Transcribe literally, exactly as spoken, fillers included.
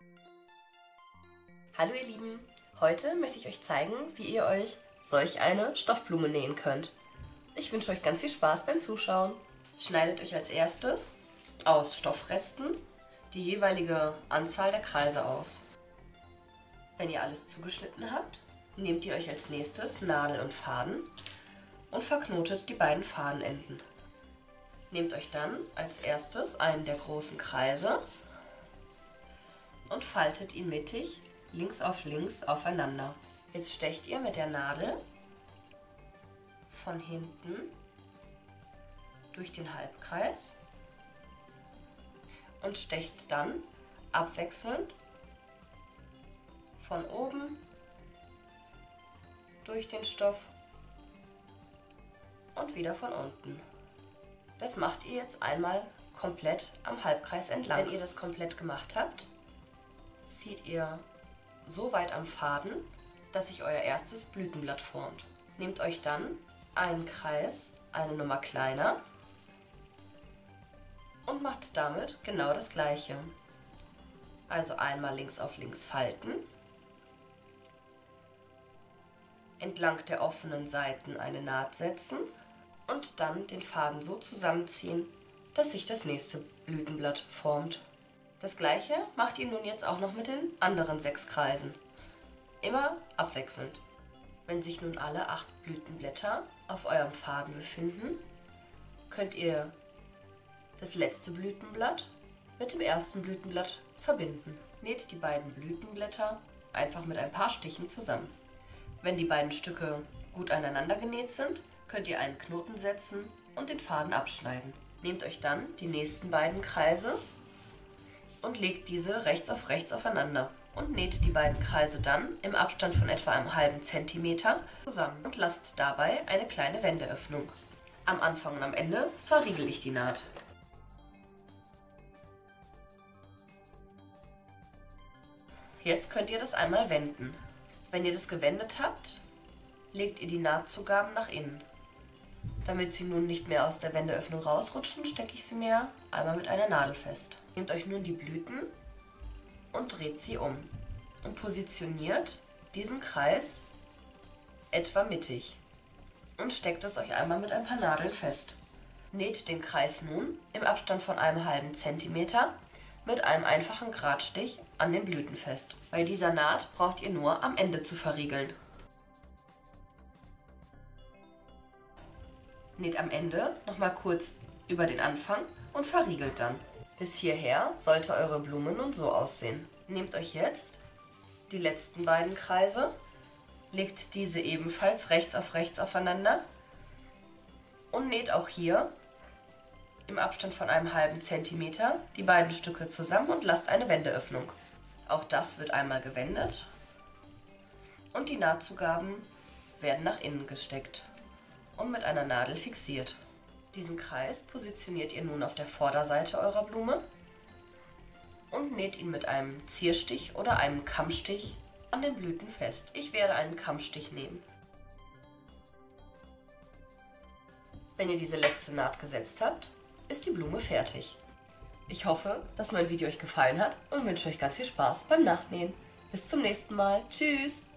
Hallo ihr Lieben, heute möchte ich euch zeigen, wie ihr euch solch eine Stoffblume nähen könnt. Ich wünsche euch ganz viel Spaß beim Zuschauen. Schneidet euch als erstes aus Stoffresten die jeweilige Anzahl der Kreise aus. Wenn ihr alles zugeschnitten habt, nehmt ihr euch als nächstes Nadel und Faden und verknotet die beiden Fadenenden. Nehmt euch dann als erstes einen der großen Kreise und faltet ihn mittig links auf links aufeinander. Jetzt stecht ihr mit der Nadel von hinten durch den Halbkreis und stecht dann abwechselnd von oben durch den Stoff und wieder von unten. Das macht ihr jetzt einmal komplett am Halbkreis entlang. Wenn ihr das komplett gemacht habt, zieht ihr so weit am Faden, dass sich euer erstes Blütenblatt formt. Nehmt euch dann einen Kreis, eine Nummer kleiner und macht damit genau das gleiche. Also einmal links auf links falten, entlang der offenen Seiten eine Naht setzen und dann den Faden so zusammenziehen, dass sich das nächste Blütenblatt formt. Das gleiche macht ihr nun jetzt auch noch mit den anderen sechs Kreisen. Immer abwechselnd. Wenn sich nun alle acht Blütenblätter auf eurem Faden befinden, könnt ihr das letzte Blütenblatt mit dem ersten Blütenblatt verbinden. Näht die beiden Blütenblätter einfach mit ein paar Stichen zusammen. Wenn die beiden Stücke gut aneinander genäht sind, könnt ihr einen Knoten setzen und den Faden abschneiden. Nehmt euch dann die nächsten beiden Kreise und legt diese rechts auf rechts aufeinander und näht die beiden Kreise dann im Abstand von etwa einem halben Zentimeter zusammen und lasst dabei eine kleine Wendeöffnung. Am Anfang und am Ende verriegel ich die Naht. Jetzt könnt ihr das einmal wenden. Wenn ihr das gewendet habt, legt ihr die Nahtzugaben nach innen. Damit sie nun nicht mehr aus der Wendeöffnung rausrutschen, stecke ich sie mir einmal mit einer Nadel fest. Nehmt euch nun die Blüten und dreht sie um und positioniert diesen Kreis etwa mittig und steckt es euch einmal mit ein paar Nadeln fest. Näht den Kreis nun im Abstand von einem halben Zentimeter mit einem einfachen Gradstich an den Blüten fest. Bei dieser Naht braucht ihr nur am Ende zu verriegeln. Näht am Ende nochmal kurz über den Anfang und verriegelt dann. Bis hierher sollte eure Blume nun so aussehen. Nehmt euch jetzt die letzten beiden Kreise, legt diese ebenfalls rechts auf rechts aufeinander und näht auch hier im Abstand von einem halben Zentimeter die beiden Stücke zusammen und lasst eine Wendeöffnung. Auch das wird einmal gewendet und die Nahtzugaben werden nach innen gesteckt und mit einer Nadel fixiert. Diesen Kreis positioniert ihr nun auf der Vorderseite eurer Blume und näht ihn mit einem Zierstich oder einem Kammstich an den Blüten fest. Ich werde einen Kammstich nehmen. Wenn ihr diese letzte Naht gesetzt habt, ist die Blume fertig. Ich hoffe, dass mein Video euch gefallen hat und wünsche euch ganz viel Spaß beim Nachnähen. Bis zum nächsten Mal. Tschüss!